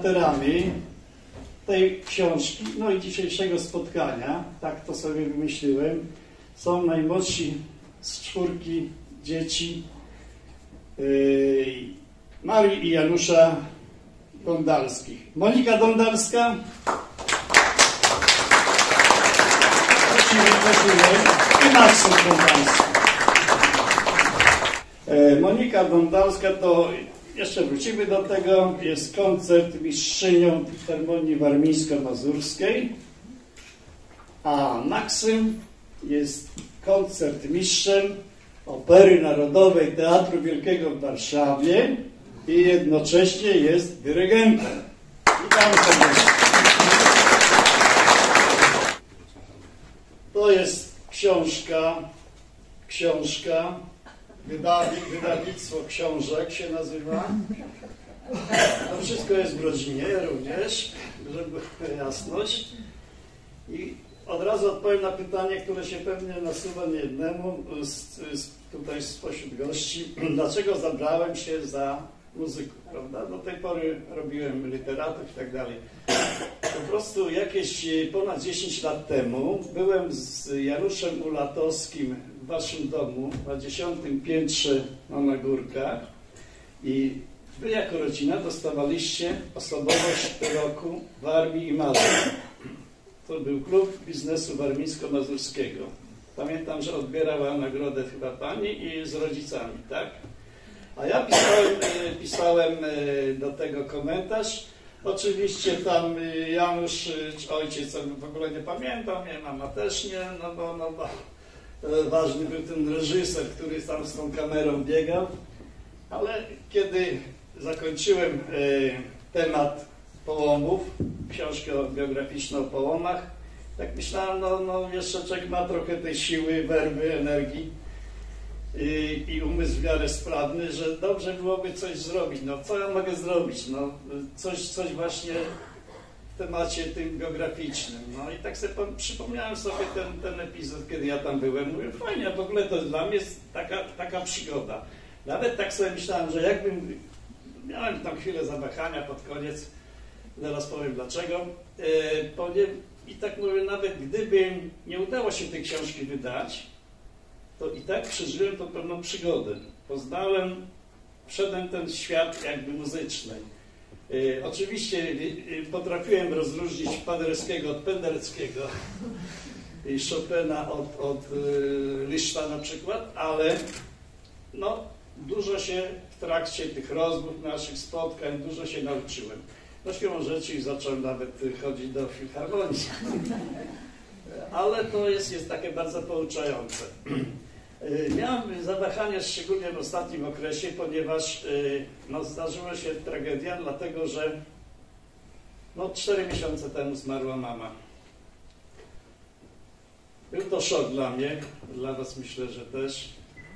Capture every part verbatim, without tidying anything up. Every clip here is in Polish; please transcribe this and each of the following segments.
bohaterami tej książki, no i dzisiejszego spotkania, tak to sobie wymyśliłem, są najmłodsi z czwórki dzieci yy, Marii i Janusza Dondalskich. Monika Dondalska. I Maksym Dondalski. Yy, Monika Dondalska to, jeszcze wrócimy do tego, jest koncert mistrzynią Filharmonii Warmińsko-Mazurskiej, a Maksym jest koncertmistrzem Opery Narodowej Teatru Wielkiego w Warszawie i jednocześnie jest dyrygentem. Witam serdecznie. To jest książka, książka, wydawi, wydawnictwo książek się nazywa. To wszystko jest w rodzinie również, żeby była jasność. I od razu odpowiem na pytanie, które się pewnie nasuwa niejednemu z, z, tutaj spośród gości. Dlaczego zabrałem się za muzyków, prawda? Do tej pory robiłem literatów i tak dalej. Po prostu jakieś ponad dziesięć lat temu byłem z Januszem Ulatowskim w waszym domu na dziesiątym piętrze na Górkach i wy jako rodzina dostawaliście osobowość roku Warmii i Mazur. To był klub biznesu warmińsko-mazurskiego. Pamiętam, że odbierała nagrodę chyba pani i z rodzicami, tak? A ja pisałem, pisałem do tego komentarz. Oczywiście tam Janusz, ojciec, w ogóle nie pamiętam, nie, mama też nie, no bo, no bo ważny był ten reżyser, który tam z tą kamerą biegał. Ale kiedy zakończyłem temat połomów, książkę biograficzną o połomach, tak myślałem, no, no jeszcze człowiek ma trochę tej siły, werwy, energii i, i umysł w miarę sprawny, że dobrze byłoby coś zrobić. No co ja mogę zrobić? No coś, coś właśnie w temacie tym biograficznym. No i tak sobie przypomniałem sobie ten, ten epizod, kiedy ja tam byłem. Mówię, fajnie, w ogóle to dla mnie jest taka, taka przygoda. Nawet tak sobie myślałem, że jakbym, miałem tam chwilę zawahania pod koniec, zaraz powiem dlaczego. I tak mówię, nawet gdyby nie udało się tej książki wydać, to i tak przeżyłem tą pewną przygodę. Poznałem, wszedłem ten świat jakby muzyczny. Oczywiście potrafiłem rozróżnić Paderewskiego od Pendereckiego i Chopina od, od Liszta na przykład, ale no, dużo się w trakcie tych rozmów, naszych spotkań, dużo się nauczyłem. No siłą rzeczy i zacząłem nawet chodzić do filharmonii. Ale to jest, jest takie bardzo pouczające. Miałem zawahania szczególnie w ostatnim okresie, ponieważ no, zdarzyła się tragedia, dlatego że no, cztery miesiące temu zmarła mama. Był to szok dla mnie, dla was myślę, że też.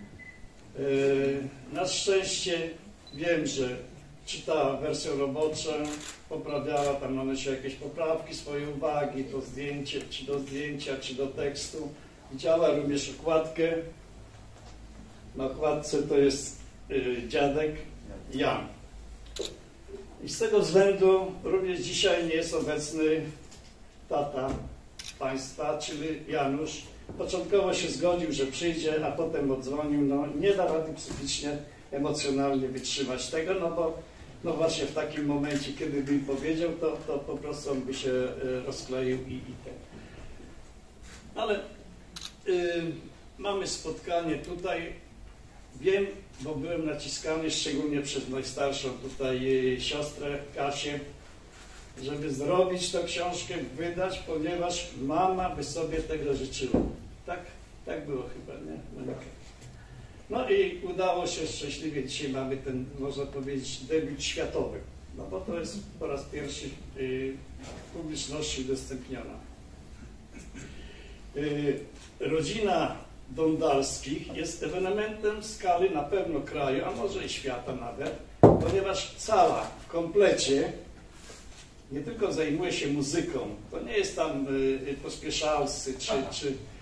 Na szczęście wiem, że czytała wersję roboczą, poprawiała tam na się jakieś poprawki, swoje uwagi, do zdjęcia, czy do zdjęcia, czy do tekstu. Widziała również okładkę. Na okładce to jest y, dziadek Jan. I z tego względu również dzisiaj nie jest obecny tata państwa, czyli Janusz. Początkowo się zgodził, że przyjdzie, a potem odzwonił. No, nie da rady psychicznie, emocjonalnie wytrzymać tego, no bo no właśnie w takim momencie, kiedy by powiedział, to, to po prostu on by się rozkleił i, i tak. Ale y, mamy spotkanie tutaj. Wiem, bo byłem naciskany szczególnie przez najstarszą tutaj siostrę Kasię, żeby zrobić tę książkę, wydać, ponieważ mama by sobie tego życzyła. Tak? Tak było chyba, nie? Monika. No i udało się szczęśliwie. Dzisiaj mamy ten, można powiedzieć, debiut światowy. No bo to jest po raz pierwszy y, w publiczności udostępniona. Y, rodzina Dondalskich jest ewenementem skali na pewno kraju, a może i świata nawet, ponieważ cała w komplecie nie tylko zajmuje się muzyką, to nie jest tam y, pospieszalscy czy, czy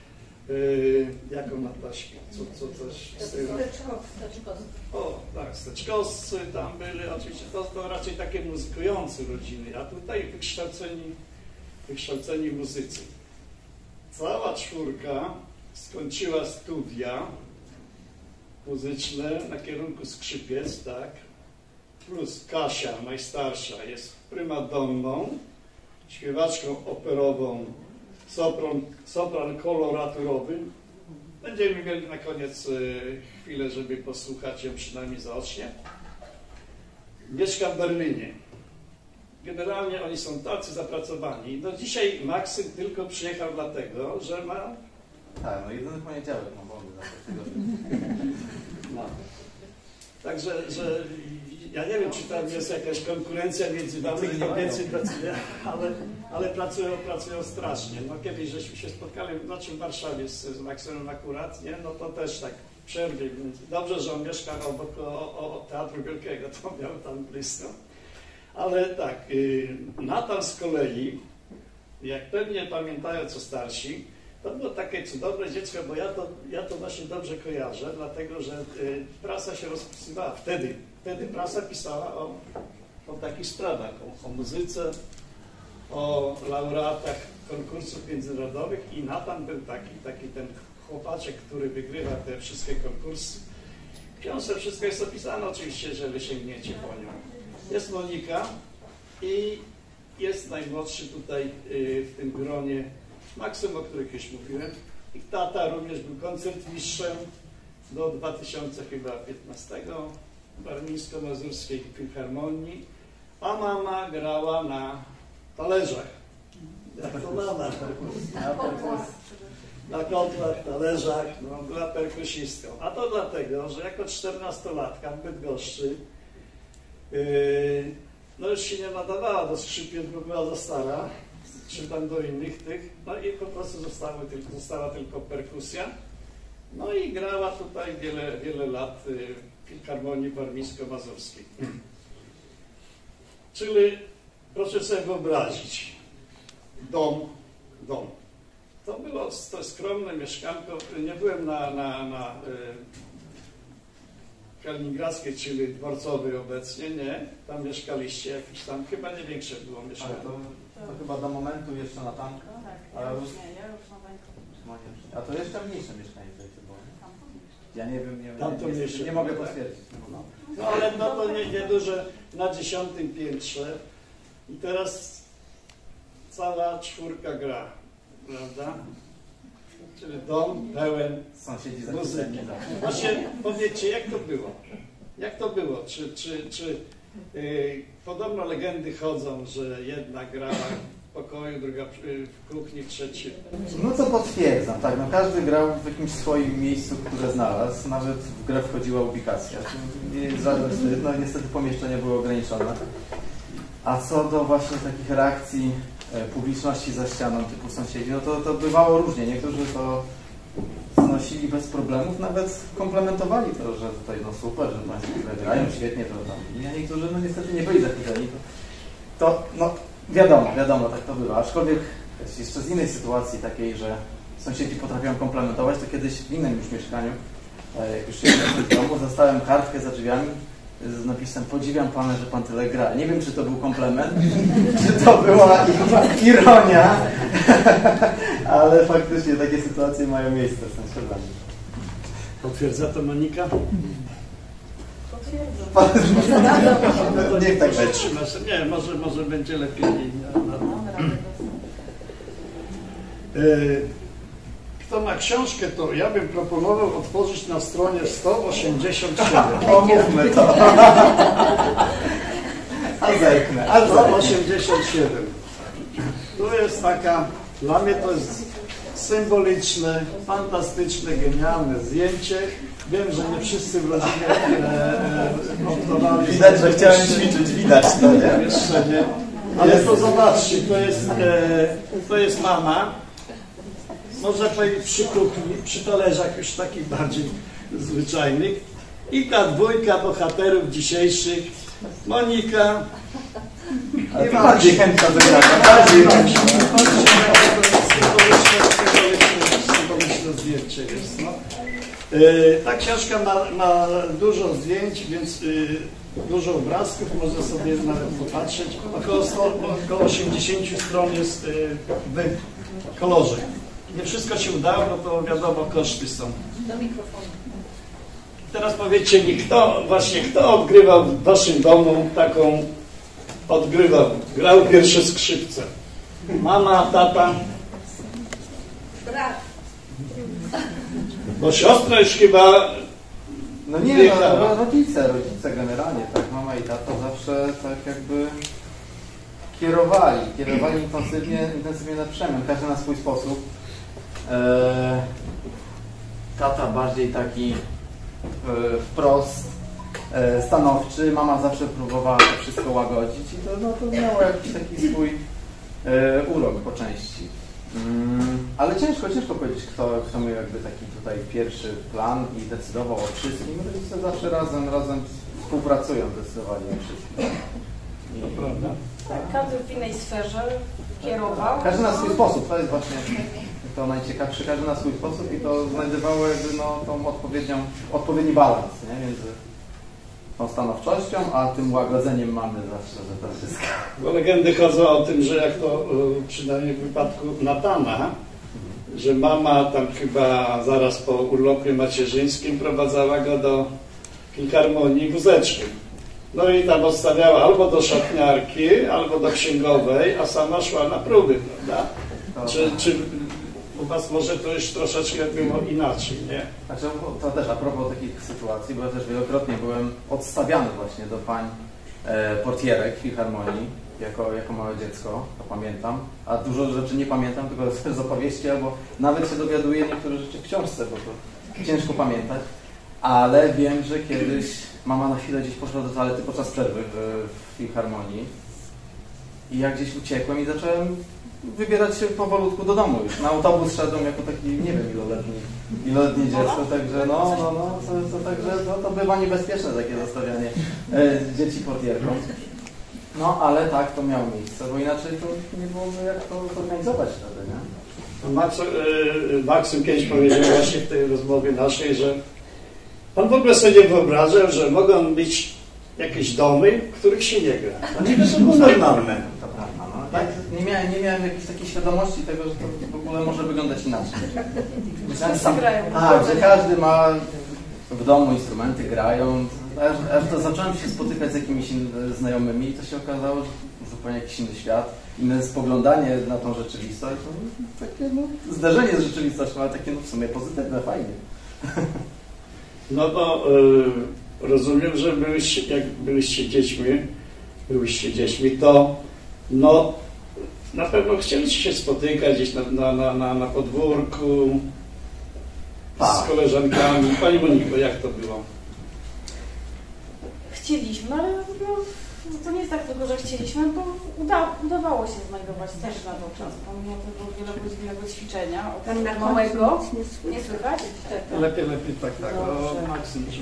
Yy, jaką ma taśmę? Co, co coś z tego? O, tak, steczkowscy tam byli, oczywiście to, to raczej takie muzykujące rodziny, a tutaj wykształceni, wykształceni muzycy. Cała czwórka skończyła studia muzyczne na kierunku skrzypiec, tak, plus Kasia, najstarsza, jest prymadonną, śpiewaczką operową, sopran, sopran koloraturowy. Będziemy mieli na koniec chwilę, żeby posłuchać ją przynajmniej zaocznie. Mieszka w Berlinie. Generalnie oni są tacy zapracowani. No dzisiaj Maksym tylko przyjechał dlatego, że ma... Tak, no jedyny poniedziałek mam wolny za tego. No. Także, że ja nie wiem, czy tam jest jakaś konkurencja między wami, kto więcej pracuje, ale, ale pracują, pracują strasznie. No kiedyś żeśmy się spotkali, znaczy w Warszawie z, z Maksymem akurat, nie? No to też tak w przerwie. Dobrze, że on mieszka obok o, o Teatru Wielkiego, to miał tam blisko. Ale tak, yy, Natan z kolei, jak pewnie pamiętają co starsi, to było takie cudowne dziecko, bo ja to, ja to właśnie dobrze kojarzę, dlatego że y, prasa się rozpisywała wtedy. Wtedy prasa pisała o, o takich sprawach, o, o muzyce, o laureatach konkursów międzynarodowych i Natan był taki, taki ten chłopaczek, który wygrywa te wszystkie konkursy. W książce wszystko jest opisane oczywiście, jeżeli sięgniecie po nią. Jest Monika i jest najmłodszy tutaj y, w tym gronie Maksym, o których już mówiłem. Ich tata również był koncertmistrzem do dwa tysiące piętnastego w Warmińsko-Mazurskiej Filharmonii, a mama grała na talerzach. Jak to mama? Na kotlach, talerzach, no, była perkusistką. A to dlatego, że jako czternastolatka w Bydgoszczy yy, no już się nie nadawała do skrzypiec, bo była za stara, czy tam do innych tych, no i po prostu zostały tylko, została tylko perkusja. No i grała tutaj wiele, wiele lat w Filharmonii Warmińsko-Mazurskiej. Czyli proszę sobie wyobrazić, dom, dom. To było to skromne mieszkanko, nie byłem na, na, na Kaliningradzkiej, czyli Dworcowej obecnie, nie? Tam mieszkaliście jakieś tam, chyba nie większe było mieszkanie. Ale to, to chyba do momentu jeszcze na tam. No tak, ale ja już już nie, ja już na Wańku. A to jeszcze mniejsze mieszkanie tutaj było, nie? Tam to mniejsze. Ja nie wiem, nie, Tam to nie, mniejsze nie, nie było, mogę tak? potwierdzić. No. No ale no to nie, nie duże, na dziesiątym piętrze i teraz cała czwórka gra, prawda? Czyli dom pełen Sąsiedzi muzyki. zachwyceni. Właśnie powiedzcie, jak to było? Jak to było? Czy, czy, czy yy, podobno legendy chodzą, że jedna grała w pokoju, druga w kuchni, trzecia. No to potwierdzam, tak, no każdy grał w jakimś swoim miejscu, które znalazł, nawet w grę wchodziła ubikacja. Nie, żaden wstyd, no niestety pomieszczenia były ograniczone. A co do właśnie takich reakcji e, publiczności za ścianą typu sąsiedzi, no to, to bywało różnie. Niektórzy to znosili bez problemów, nawet komplementowali to, że tutaj no super, że Państwo grają świetnie, to tam. A niektórzy no niestety nie byli zachwyceni. To, to no wiadomo, wiadomo, tak to bywa. Aczkolwiek jeszcze z innej sytuacji takiej, że sąsiedzi potrafią komplementować, to kiedyś w innym już mieszkaniu, jak już się w domu, zostałem kartkę za drzwiami z napisem: podziwiam Pana, że Pan tyle gra. Nie wiem, czy to był komplement, czy to była ironia, ale faktycznie takie sytuacje mają miejsce z sąsiadami. Potwierdza to Monika? Potwierdzam. No to Niech tak może będzie. trzymasz. Nie, może, może będzie lepiej. Mam radę Yy, Kto ma książkę, to ja bym proponował otworzyć na stronie sto osiemdziesiąt siedem. Omówmy to. A zerknę, a sto zerknę. osiemdziesiąt siedem. Tu jest taka, dla mnie to jest symboliczne, fantastyczne, genialne zdjęcie. Wiem, że nie wszyscy w rodzinie e, Widać, że chciałem ćwiczyć, widać to, nie? Jeszcze nie. Ale to zobaczcie, to jest, e, to jest mama. Można powiedzieć przy kuchni, przy talerzach już takich bardziej zwyczajnych. I ta dwójka bohaterów dzisiejszych, Monika Ale i to bardziej Maksiu. chętka do grania. Bardziej chętka. Patrzcie, jakie to jest symboliczne, symboliczne, symboliczne to zdjęcie jest. No. Yy, ta książka ma, ma dużo zdjęć, więc yy, dużo obrazków, można sobie nawet popatrzeć. Około, sto, około osiemdziesiąt stron jest yy, w kolorze. Nie wszystko się udało, bo to wiadomo, koszty są. Do mikrofonu. Teraz powiedzcie mi, kto właśnie, kto odgrywał w waszym domu taką, odgrywał, grał pierwsze skrzypce? Mama, tata? Brat. Bo siostra już chyba... No nie, no, rodzice, rodzice generalnie, tak, mama i tata zawsze tak jakby kierowali, kierowali intensywnie, intensywnie na przemian, każdy na swój sposób. Eee, tata bardziej taki e, wprost e, stanowczy, mama zawsze próbowała to wszystko łagodzić i to, no, to miało jakiś taki swój e, urok po części. Mm, ale ciężko, ciężko powiedzieć, kto, kto miał jakby taki tutaj pierwszy plan i decydował o wszystkim. Rodzice zawsze razem, razem współpracują, decydowali o wszystkim. I, To prawda. Tak, każdy w innej sferze kierował. każdy na swój sposób, to jest właśnie to najciekawsze, każdy na swój sposób i to znajdowało jakby no, tą odpowiednią, odpowiedni balans, nie? Między tą stanowczością, a tym łagodzeniem mamy zawsze, że to wszystko. Bo legendy chodzą o tym, że jak to y, przynajmniej w wypadku Natana, że mama tam chyba zaraz po urlopie macierzyńskim prowadzała go do filharmonii wózeczkiem. No i tam odstawiała albo do szatniarki, albo do księgowej, a sama szła na próby, prawda? Czy, czy u was może to już troszeczkę było inaczej, nie? Znaczy, to też a propos takich sytuacji, bo ja też wielokrotnie byłem odstawiany właśnie do pań e, portierek w filharmonii jako, jako małe dziecko, to pamiętam, a dużo rzeczy nie pamiętam, tylko z opowieści, albo nawet się dowiaduję niektóre rzeczy w książce, bo to ciężko pamiętać, ale wiem, że kiedyś mama na chwilę gdzieś poszła do toalety podczas przerwy w, w filharmonii i ja gdzieś uciekłem i zacząłem wybierać się powolutku do domu już. Na autobus szedłem jako taki, nie wiem, iloletni, iloletnie dziecko, także no, no, no, to, to, także no, to bywa niebezpieczne takie zostawianie e, dzieci portierką. No, ale tak, to miało miejsce, bo inaczej to nie byłoby jak to zorganizować wtedy, nie? Max, yy, Maksym kiedyś powiedział właśnie w tej rozmowie naszej, że on w ogóle sobie nie wyobrażał, że mogą być jakieś domy, w których się nie gra. No niby to było normalne. To prawda, no. Tak, nie miałem, nie miałem jakiejś takiej świadomości tego, że to w ogóle może wyglądać inaczej. Myślałem sam, tak, że każdy ma w domu instrumenty, grają. Aż, aż to zacząłem się spotykać z jakimiś znajomymi i to się okazało, że zupełnie jakiś inny świat, inne spoglądanie na tą rzeczywistość. To takie no, zderzenie z rzeczywistością, ale takie no, w sumie pozytywne, fajnie. No to y, rozumiem, że byłyście, jak byliście dziećmi, byłyście dziećmi, to no na pewno chcieliście się spotykać gdzieś na, na, na, na, na podwórku tak. Z koleżankami. Pani Moniko, jak to było? Chcieliśmy, ale no, to nie jest tak tylko, że chcieliśmy, bo uda, udawało się znajdować też na to czas, pomimo tego wielogodzinnego ćwiczenia od Tam na małego. nie słychać. Nie słychać? Tak. Lepiej, lepiej, tak, tak. O, Dobrze. Maksym ci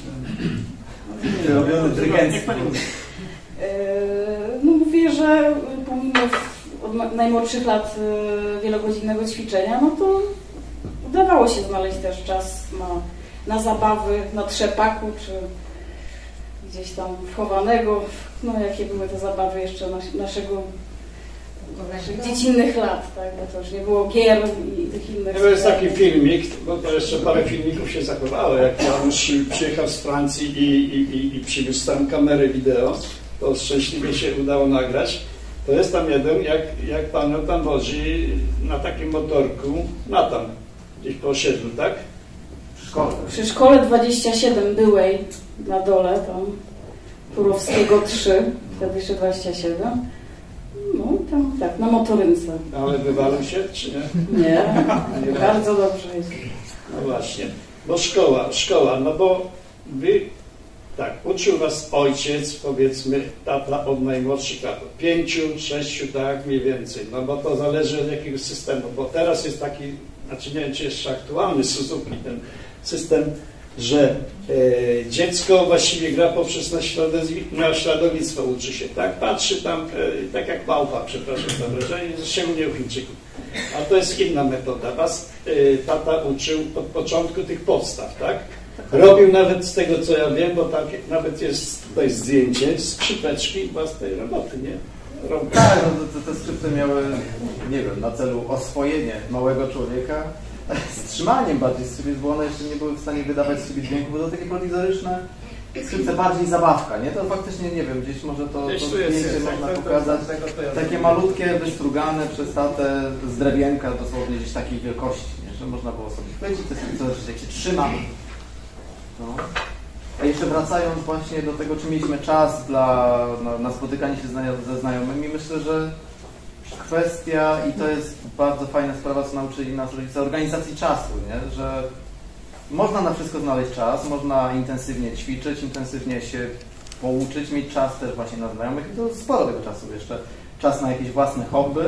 Robiony dyrygencki. Yy, No mówię, że pomimo od ma- najmłodszych lat yy, wielogodzinnego ćwiczenia, no to udawało się znaleźć też czas na, na zabawy, na trzepaku, czy gdzieś tam wchowanego, no jakie były te zabawy jeszcze nas, naszego, naszych dziecinnych lat, tak, bo to już nie było gier i tych innych. To jest taki filmik, bo to jeszcze parę filmików się zachowało, jak Janusz przyjechał z Francji i, i, i, i przywiózł tam kamerę wideo, to szczęśliwie się udało nagrać. To jest tam jeden, jak, jak panią tam wozi na takim motorku, na tam, gdzieś po osiedlu, tak? Szkoda. Przy szkole dwadzieścia siedem byłej na dole, tam Turowskiego trzy, wtedy jeszcze dwadzieścia siedem. No tam tak, na motorynce. Ale wywalił się, czy nie? Nie, bardzo dobrze jest. No właśnie, bo szkoła, szkoła, no bo wy, tak, uczył was ojciec, powiedzmy, tata od najmłodszych lat, od pięciu, sześciu, tak, mniej więcej, no bo to zależy od jakiego systemu, bo teraz jest taki, znaczy nie wiem, czy jeszcze aktualny Suzuki, ten system, że e, dziecko właściwie gra poprzez naśladowi- naśladownictwo, uczy się, tak, patrzy tam, e, tak jak małpa, przepraszam za wrażenie, szczególnie u Chińczyków. A to jest inna metoda. Was y, tata uczył od początku tych podstaw, tak? Robił nawet z tego, co ja wiem, bo tam nawet jest tutaj zdjęcie skrzypeczki własnej roboty, nie? Robił. Tak, no, te, te skrzypce miały, nie wiem, na celu oswojenie małego człowieka z trzymaniem bardziej skrzypiec, bo one jeszcze nie były w stanie wydawać z siebie dźwięku, bo to takie prowizoryczne skrzypce, bardziej zabawka, nie? To faktycznie, nie wiem, gdzieś może to, to zdjęcie można pokazać. Takie malutkie, wystrugane przez tatę z drewienka, dosłownie gdzieś takiej wielkości, nie? Że można było sobie chwycić, to jest coś, jak się trzyma. No. A jeszcze wracając właśnie do tego, czy mieliśmy czas dla, na, na spotykanie się ze znajomymi, myślę, że kwestia, i to jest bardzo fajna sprawa, co nauczyli nas rodzice, organizacji czasu, nie? Że można na wszystko znaleźć czas, można intensywnie ćwiczyć, intensywnie się pouczyć, mieć czas też właśnie na znajomych i to sporo tego czasu jeszcze, czas na jakieś własne hobby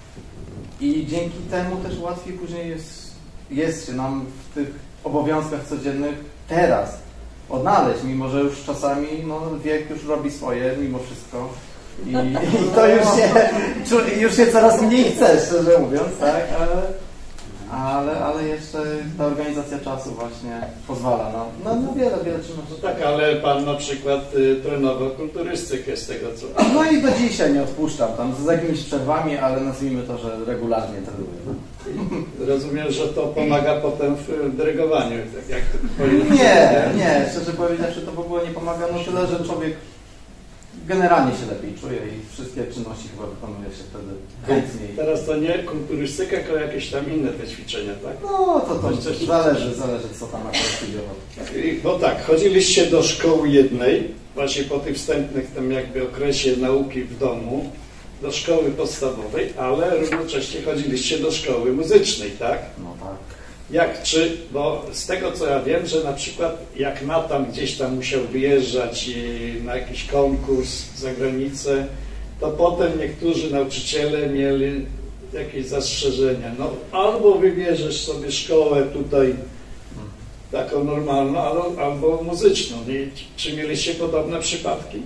i dzięki temu też łatwiej później jest, jest się nam w tych obowiązkach codziennych teraz odnaleźć, mimo że już czasami no, wiek już robi swoje mimo wszystko i, i to już się, już się coraz mniej chce, szczerze mówiąc, tak, ale, ale, ale jeszcze ta organizacja czasu właśnie pozwala na, no, no wiele, wiele czynności. No tak, ale pan na przykład y, trenował kulturystykę z tego, co... No i do dzisiaj nie odpuszczam, tam z jakimiś przerwami, ale nazwijmy to, że regularnie trenuję. Rozumiem, że to pomaga potem w dyrygowaniu, tak jak to Nie, nie, szczerze powiedziawszy to w ogóle nie pomaga, no tyle, że człowiek generalnie się lepiej czuje i wszystkie czynności chyba wykonuje się wtedy chętniej. Teraz to nie kulturystyka, tylko jakieś tam inne te ćwiczenia, tak? No to to coś zależy, zależy co tam akurat studiował. Bo tak, chodziliście do szkoły jednej, właśnie po tych wstępnych tam jakby okresie nauki w domu, do szkoły podstawowej, ale równocześnie chodziliście do szkoły muzycznej, tak? No tak. Jak, czy, bo z tego co ja wiem, że na przykład jak Natan gdzieś tam musiał wyjeżdżać na jakiś konkurs za granicę, to potem niektórzy nauczyciele mieli jakieś zastrzeżenia. No albo wybierzesz sobie szkołę tutaj taką normalną, albo, albo muzyczną. I czy mieliście podobne przypadki?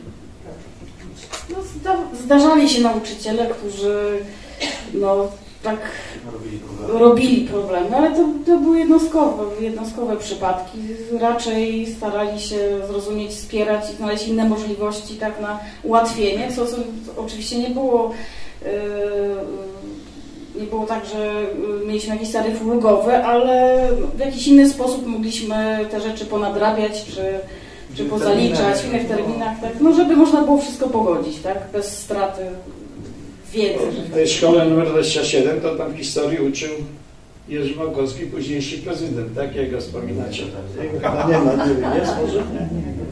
No, zda, zdarzali się nauczyciele, którzy no tak robili problemy, robili problemy ale to, to były jednostkowe, jednostkowe przypadki. Raczej starali się zrozumieć, wspierać i znaleźć inne możliwości tak na ułatwienie, co, co oczywiście nie było yy, nie było tak, że mieliśmy jakiś taryf ulgowy, ale w jakiś inny sposób mogliśmy te rzeczy ponadrabiać, czy czy pozaliczać w innych terminach, tak? No żeby można było wszystko pogodzić, tak? Bez straty wiedzy. W tej szkole numer dwadzieścia siedem to tam historii uczył Jerzy Małkowski, późniejszy prezydent, tak? Jak go wspominacie? Jego chyba nie ma, nie wiem, jest może? Nie.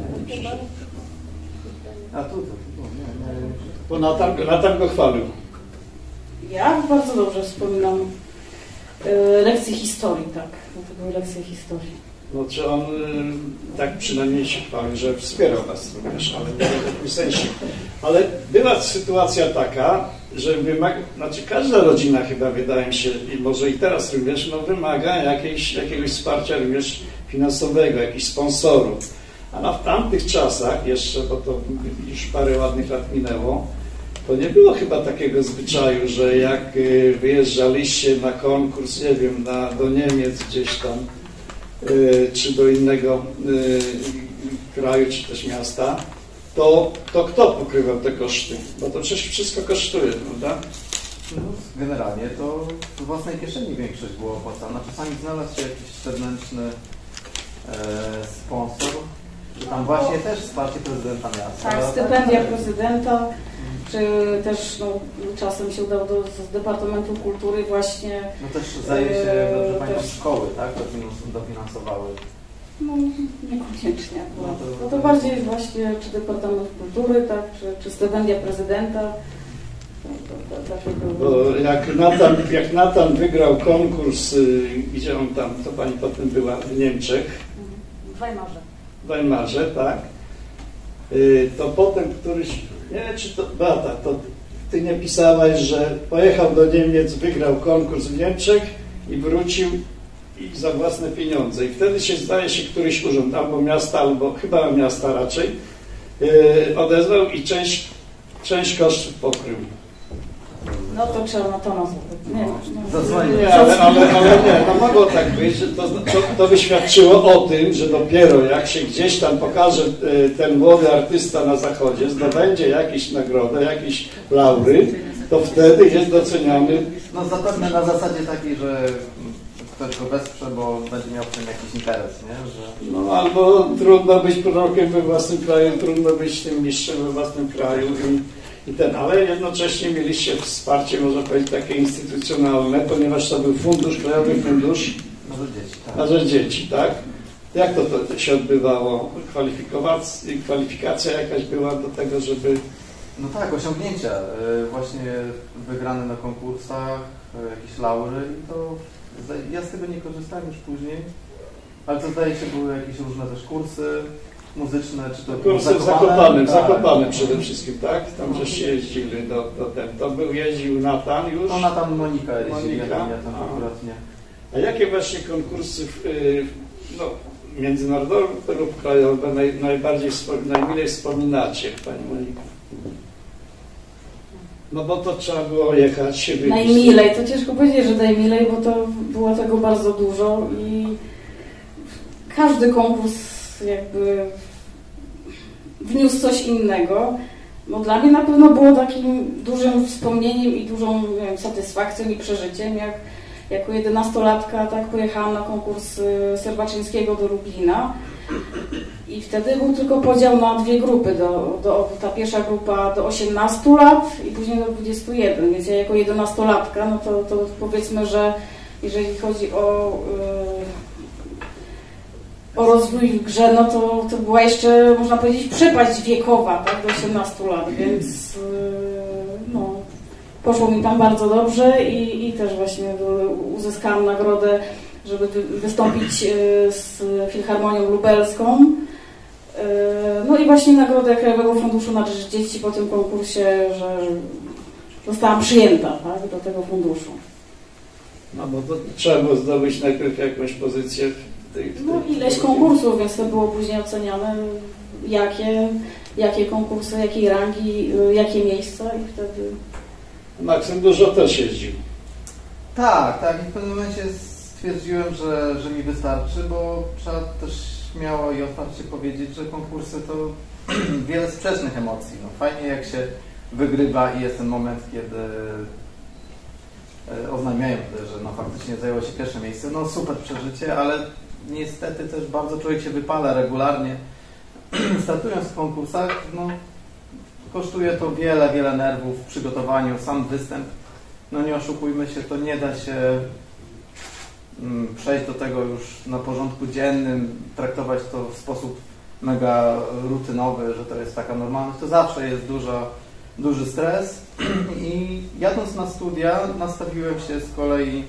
A tu, tu, tu, nie, nie. Bo Natan, Natan go chwalił. Ja bardzo dobrze wspominam e, lekcje historii, tak. No to były lekcje historii. No czy on y, tak przynajmniej się chwalił, że wspierał nas również, ale nie w takim sensie. Ale była sytuacja taka, że wymaga, znaczy każda rodzina chyba wydaje mi się, i może i teraz również, no wymaga jakiejś, jakiegoś wsparcia również finansowego, jakichś sponsorów. A na w tamtych czasach jeszcze, bo to już parę ładnych lat minęło, to nie było chyba takiego zwyczaju, że jak y, wyjeżdżaliście na konkurs, nie wiem, na, do Niemiec gdzieś tam, czy do innego kraju, czy też miasta, to, to kto pokrywał te koszty? Bo to przecież wszystko kosztuje, prawda? No, generalnie to z własnej kieszeni większość było opłacana. Czasami znalazł się jakiś zewnętrzny e, sponsor, czy tam właśnie też wsparcie prezydenta miasta. Tak, stypendia prezydenta, czy też no, czasem się udał do z Departamentu Kultury właśnie. No też zdaje się, dobrze pamiętam, szkoły, tak, dofinansowały. No niekoniecznie akurat. No to, no to bardziej właśnie czy Departament Kultury, tak, czy, czy stypendia prezydenta. To, to, to, to Bo jak Natan, jak Natan wygrał konkurs, gdzie on tam, to pani potem była w Niemczech, w Weimarze. w Weimarze, tak, to potem któryś, nie wiem czy to, Beata, to ty nie pisałaś, że pojechał do Niemiec, wygrał konkurs w Niemczech i wrócił i za własne pieniądze. I wtedy się zdaje się któryś urząd, albo miasta, albo chyba miasta raczej, yy, odezwał i część, część kosztów pokrył. No to trzeba na to nas nie, Zadzwonię. Nie, ale, ale, ale nie, no mogło tak być, że to, to, to by świadczyło o tym, że dopiero jak się gdzieś tam pokaże ten młody artysta na zachodzie, zdobędzie jakąś nagrodę, jakieś laury, to wtedy jest doceniany. No zapewne na zasadzie takiej, że ktoś go wesprze, bo będzie miał w tym jakiś interes, nie? Że... No albo trudno być prorokiem we własnym kraju, trudno być tym mistrzem we własnym kraju i, i ten, ale jednocześnie mieliście wsparcie, można powiedzieć, takie instytucjonalne, ponieważ to był fundusz, krajowy fundusz na rzecz dzieci, tak. Na rzecz dzieci, tak? Jak to, to się odbywało? Kwalifikacja jakaś była do tego, żeby... No tak, osiągnięcia, właśnie wygrane na konkursach, jakieś laury i to ja z tego nie korzystałem już później, ale to zdaje się były jakieś różne też kursy muzyczne, czy to kursy w Zakopanem, tak. Zakopanem przede wszystkim, tak? Tam żeście jeździli do, do ten. To był, jeździł Natan już? No Natan, Monika jeździli, Monika? ja tam akurat nie. A jakie właśnie konkursy no, międzynarodowe lub krajowe naj, najbardziej, najmilej wspominacie, Pani Moniko? No bo to trzeba było jechać, się wybić. Najmilej, to ciężko powiedzieć, że najmilej, bo to było tego bardzo dużo i każdy konkurs jakby wniósł coś innego. No dla mnie na pewno było takim dużym wspomnieniem i dużą, nie wiem, satysfakcją i przeżyciem, jak jako jedenastolatka tak pojechałam na konkurs Serbaczyńskiego do Lublina. I wtedy był tylko podział na dwie grupy. Do, do, ta pierwsza grupa do osiemnastu lat i później do dwudziestu jeden. Więc ja jako jedenastolatka, no to, to powiedzmy, że jeżeli chodzi o, yy, o rozwój w grze, no to, to była jeszcze, można powiedzieć, przepaść wiekowa, tak, do osiemnastu lat. Więc yy, no, poszło mi tam bardzo dobrze i, i też właśnie uzyskałam nagrodę, żeby wystąpić z Filharmonią Lubelską. No i właśnie nagrodę Krajowego Funduszu na Rzecz Dzieci po tym konkursie, że zostałam przyjęta, tak, do tego funduszu. No bo to trzeba było zdobyć najpierw jakąś pozycję w tej... W tej no ileś konkursów, więc to było później oceniane, jakie, jakie konkursy, jakiej rangi, jakie miejsca i wtedy... Maksym dużo też jeździł. Tak, tak i w pewnym momencie stwierdziłem, że, że mi wystarczy, bo trzeba też śmiało i otwarcie powiedzieć, że konkursy to wiele sprzecznych emocji. No, fajnie jak się wygrywa i jest ten moment, kiedy oznajmiają, że no, faktycznie zajęło się pierwsze miejsce. No super przeżycie, ale niestety też bardzo człowiek się wypala regularnie. Startując w konkursach, no, kosztuje to wiele, wiele nerwów w przygotowaniu, sam występ. No nie oszukujmy się, to nie da się przejść do tego już na porządku dziennym, traktować to w sposób mega rutynowy, że to jest taka normalność, to zawsze jest dużo, duży stres i jadąc na studia nastawiłem się z kolei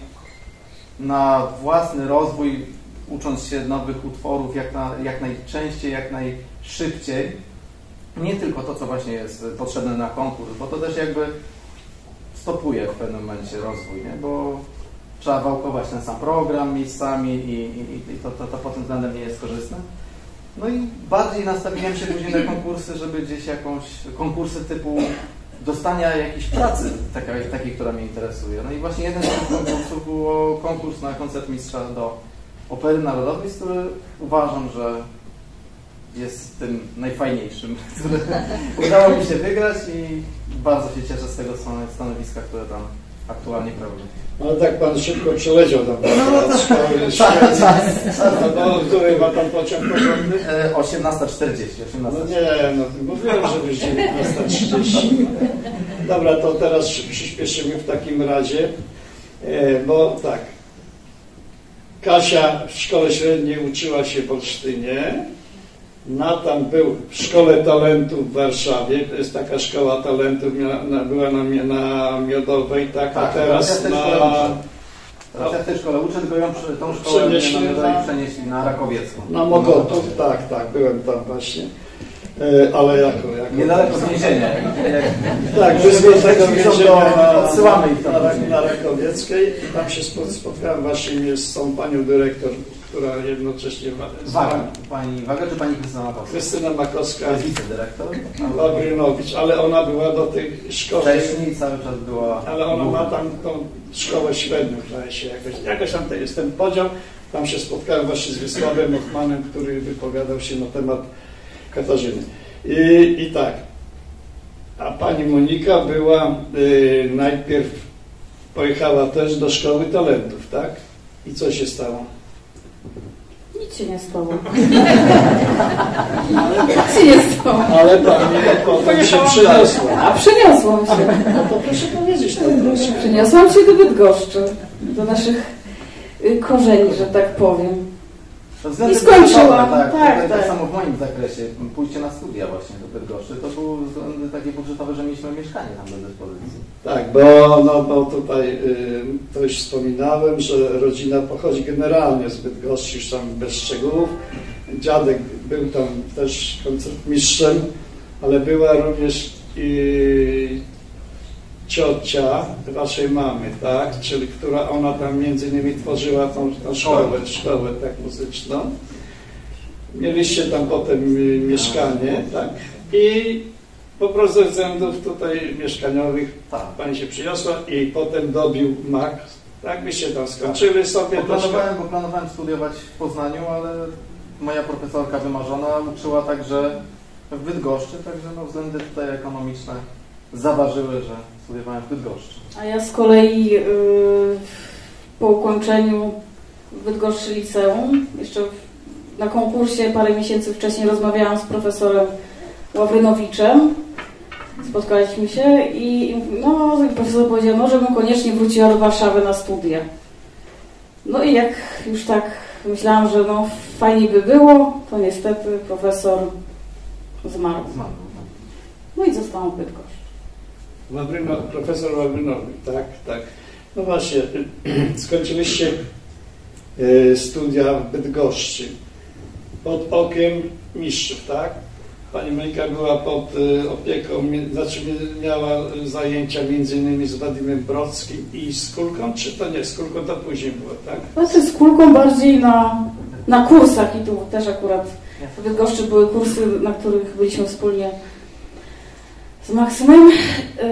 na własny rozwój, ucząc się nowych utworów jak, na, jak najczęściej, jak najszybciej. Nie tylko to, co właśnie jest potrzebne na konkurs, bo to też jakby stopuje w pewnym momencie rozwój, nie? Bo trzeba wałkować ten sam program miejscami i, i, i to, to, to pod tym względem nie jest korzystne. No i bardziej nastawiłem się później na konkursy, żeby gdzieś jakąś, konkursy typu dostania jakiejś pracy, takiej, takiej, która mnie interesuje. No i właśnie jeden z tych konkursów było konkurs na koncertmistrza do Opery Narodowej, z który uważam, że jest tym najfajniejszym, który udało mi się wygrać i bardzo się cieszę z tego stanowiska, które tam aktualnie pełnię. Ale tak pan szybko przeleciał tam do szkoły średniej. No, który ma tam pociąg porządny? osiemnasta czterdzieści. No nie, no mówiłem, że już dziewiętnasta trzydzieści. Dobra, to teraz przyspieszymy w takim razie, bo tak, Kasia w szkole średniej uczyła się w Olsztynie. Natan był w Szkole Talentów w Warszawie, to jest taka szkoła talentów, była na, na Miodowej, tak, tak, a teraz na... Teraz ja w tej szkole uczę, tylko ją tą szkołę przenieśli na Miodowej na, przenieśli na Rakowiecką. Na Mokotów, tak, tak, byłem tam właśnie, e, ale jako... jako niedaleko z więzienia. Tak, wyszło z tego więzienia, odsyłamy ich tam na, na Rakowieckiej i tam się spotkałem właśnie z tą panią dyrektor która jednocześnie... Waga. Pani Waga czy pani Krystyna Makowska? Krystyna Makowska. Wicedyrektor. Wawrynowicz, ale ona była do tej szkoły. Wcześniej cały czas była... Ale ona ma tam tą szkołę średnią, zdaje się, jakoś, jakoś tam to jest ten podział. Tam się spotkałem właśnie z Wiesławem Hochmanem, który wypowiadał się na temat Katarzyny. I, i tak, a pani Monika była, y, najpierw pojechała też do Szkoły Talentów, tak? I co się stało? Nic się nie stało. Nic się nie stało. Ale pani potem się przyniosła. A przyniosłam się. No to proszę powiedzieć to proszę. Przyniosłam się do Bydgoszczy, do naszych y, korzeni, że tak powiem. I skończyłam, tak, tak, tak, tak. tak samo w moim zakresie, pójście na studia właśnie do Bydgoszczy, to były względy takie budżetowe, że mieliśmy mieszkanie tam do dyspozycji. Tak, bo, no, bo tutaj y, to już wspominałem, że rodzina pochodzi generalnie z Bydgoszczy, już tam bez szczegółów. Dziadek był tam też koncertmistrzem, ale była również y, ciocia waszej mamy, tak? Czyli która ona tam między innymi tworzyła tą, tą szkołę, szkołę tak muzyczną. Mieliście tam potem y, mieszkanie, tak? I po prostu ze względów tutaj mieszkaniowych Tak. pani się przyniosła i potem dobił mak, tak? Byście tam skończyli sobie. Bo planowałem, bo planowałem studiować w Poznaniu, ale moja profesorka wymarzona uczyła także w Bydgoszczy, także no względy tutaj ekonomiczne zaważyły, że studiowałem w Bydgoszczy. A ja z kolei yy, po ukończeniu w Bydgoszczy liceum, jeszcze w, na konkursie parę miesięcy wcześniej rozmawiałam z profesorem Ławrynowiczem. Spotkaliśmy się i no, profesor powiedział, no, żebym koniecznie wróciła do Warszawy na studia. No i jak już tak myślałam, że no fajnie by było, to niestety profesor zmarł. Zmarł. No i zostałam w Bydgoszczy. Wawryno, profesor Wawrynowicz, tak, tak. No właśnie, skończyliście y, studia w Bydgoszczy pod okiem mistrzów, tak? Pani Monika była pod y, opieką, znaczy miała zajęcia między innymi z Władimiem Brodskim i z Kulką, czy to nie? Z Kulką to później było, tak? Znaczy z Kulką bardziej na, na kursach i tu też akurat w Bydgoszczy były kursy, na których byliśmy wspólnie z Maksymem, yy,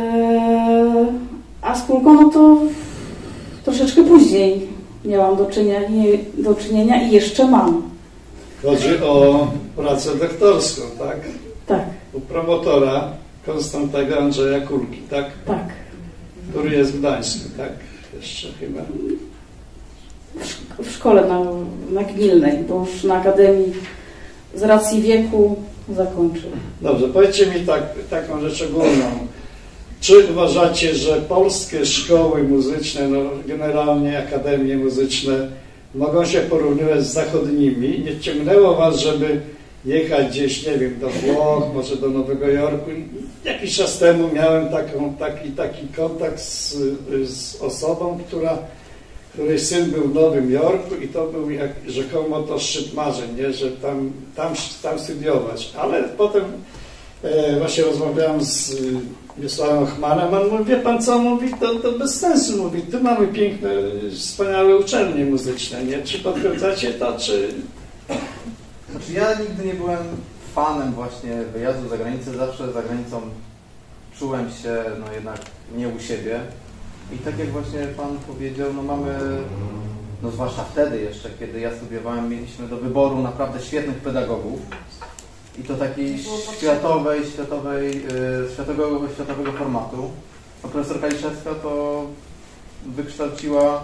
a z Kulką no to troszeczkę później miałam do czynienia, do czynienia i jeszcze mam. Chodzi o pracę doktorską, tak? Tak. U promotora Konstantego Andrzeja Kulki, tak? Tak. Który jest w Gdańsku, tak? Jeszcze chyba. W, szk- w szkole na, na Gnilnej, bo już na Akademii z racji wieku zakończył. Dobrze, powiedzcie mi tak, taką rzecz ogólną. Czy uważacie, że polskie szkoły muzyczne, no generalnie akademie muzyczne, mogą się porównywać z zachodnimi? Nie ciągnęło was, żeby jechać gdzieś, nie wiem, do Włoch, może do Nowego Jorku? Jakiś czas temu miałem taką, taki, taki kontakt z, z osobą, która, której syn był w Nowym Jorku i to był jak rzekomo to szczyt marzeń, nie? Że tam, tam, tam studiować. Ale potem e, właśnie rozmawiałem z Wiesławem Hochmanem, on mówi, wie pan co, mówi, to, to bez sensu, mówi, tu mamy piękne, wspaniałe uczelnie muzyczne, nie? Czy potwierdzacie to, czy... Znaczy ja nigdy nie byłem fanem właśnie wyjazdu za granicę, zawsze za granicą czułem się no jednak nie u siebie i tak jak właśnie pan powiedział, no mamy, no zwłaszcza wtedy jeszcze, kiedy ja studiowałem, mieliśmy do wyboru naprawdę świetnych pedagogów i to takiej światowej, światowej, yy, światowego, światowego formatu. No, profesor Kaliszewska to wykształciła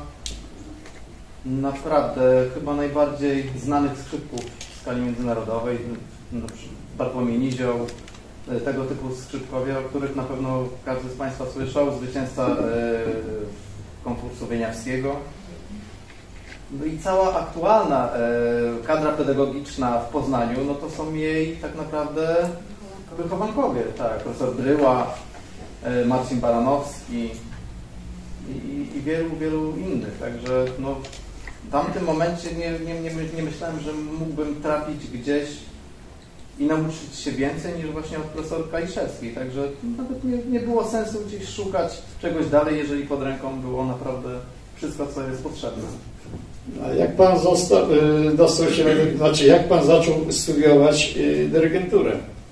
naprawdę chyba najbardziej znanych skrzypków w skali międzynarodowej. No, Bartłomiej Nizioł, tego typu skrzypkowie, o których na pewno każdy z Państwa słyszał, zwycięzca yy, konkursu wieniawskiego. No i cała aktualna e, kadra pedagogiczna w Poznaniu, no to są jej tak naprawdę wychowankowie, tak, profesor Bryła, e, Marcin Baranowski i, i wielu, wielu innych, także no, w tamtym momencie nie, nie, nie, nie myślałem, że mógłbym trafić gdzieś i nauczyć się więcej niż właśnie od profesor Kaliszewskiej, także nawet nie, nie było sensu gdzieś szukać czegoś dalej, jeżeli pod ręką było naprawdę wszystko, co jest potrzebne. A jak pan został, dostał się, znaczy jak pan zaczął studiować dyrygenturę?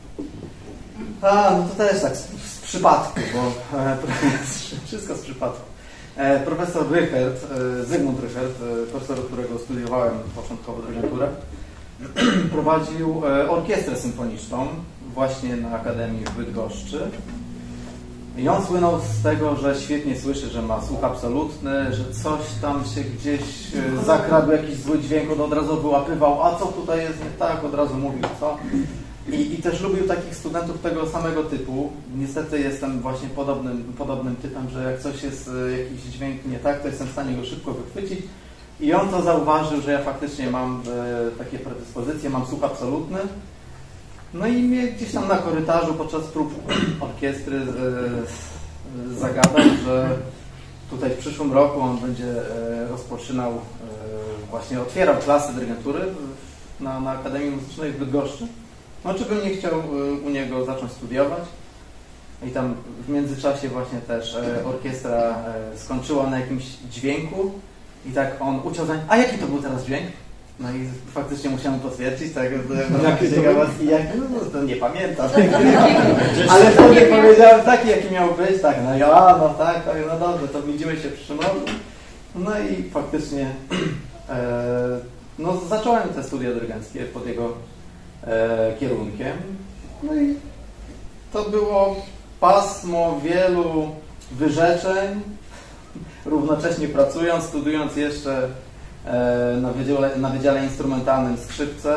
A, no to też tak z, z przypadku, bo e, wszystko z przypadku. E, profesor Rychert, e, Zygmunt Rychert, e, profesor, którego studiowałem początkowo dyrygenturę, prowadził e, orkiestrę symfoniczną właśnie na Akademii w Bydgoszczy. I on słynął z tego, że świetnie słyszy, że ma słuch absolutny, że coś tam się gdzieś e, zakradł, jakiś zły dźwięk, on od razu wyłapywał, a co tutaj jest nie tak, od razu mówił co. I, I też lubił takich studentów tego samego typu. Niestety jestem właśnie podobnym, podobnym typem, że jak coś jest, jakiś dźwięk nie tak, to jestem w stanie go szybko wychwycić. I on to zauważył, że ja faktycznie mam e, takie predyspozycje, mam słuch absolutny. No i mnie gdzieś tam na korytarzu podczas prób orkiestry e, zagadał, że tutaj w przyszłym roku on będzie e, rozpoczynał, e, właśnie otwierał klasy dyrygentury na, na Akademii Muzycznej w Bydgoszczy. No, czy bym nie chciał u niego zacząć studiować. I tam w międzyczasie właśnie też e, orkiestra e, skończyła na jakimś dźwięku i tak on uciął za nim, a jaki to był teraz dźwięk? No i faktycznie musiałem potwierdzić, tak, jaki to był? Jak, no, to nie pamiętam. Ale wtedy powiedziałem taki, jaki miał być, tak, no ja, no tak, tak, no dobrze, to widzimy się w przyszłym roku. No i faktycznie e, no, zacząłem te studia dyrygenckie pod jego E, kierunkiem. No i to było pasmo wielu wyrzeczeń, równocześnie pracując, studiując jeszcze e, na, wydziale, na Wydziale Instrumentalnym skrzypce.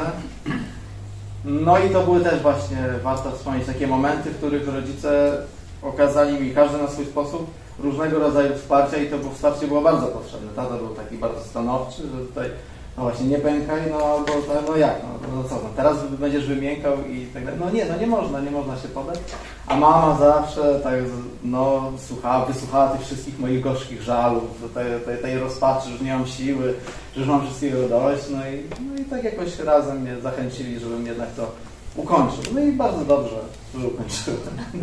No i to były też właśnie, warto wspomnieć, takie momenty, w których rodzice okazali mi, każdy na swój sposób, różnego rodzaju wsparcia i to było, wsparcie było bardzo potrzebne. Tata był taki bardzo stanowczy, że tutaj no właśnie, nie pękaj, no albo no jak, no, no co, no, teraz będziesz wymiękał i tak dalej. No nie, no nie można, nie można się podać. A mama zawsze tak, no słuchała, wysłuchała tych wszystkich moich gorzkich żalów, tej, tej, tej rozpaczy, że nie mam siły, że już mam wszystkiego dość. No i, no i tak jakoś razem mnie zachęcili, żebym jednak to ukończył. No i bardzo dobrze, że ukończyłem.